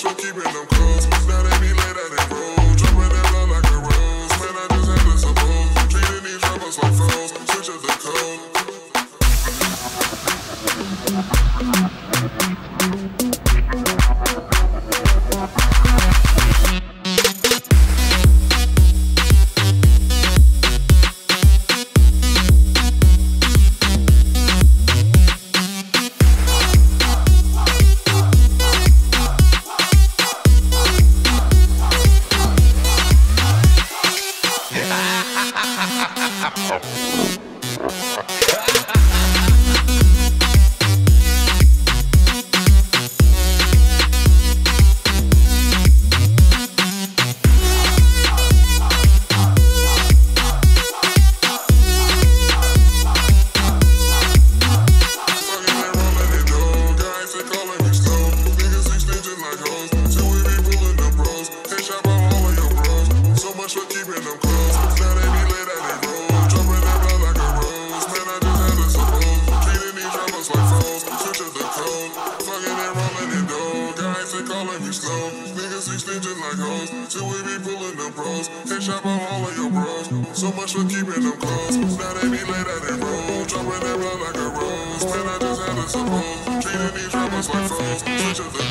much for keeping them close. Now they be laid out and roll, dropping that blood like a rose. Man, I just had to suppose, treating these rappers like foes. Switch up the code. So much for keeping them close. Now they be laid out and roll, dropping that blood like a rose. Man, I just had to suppose, treating these rappers like foes. Switch up the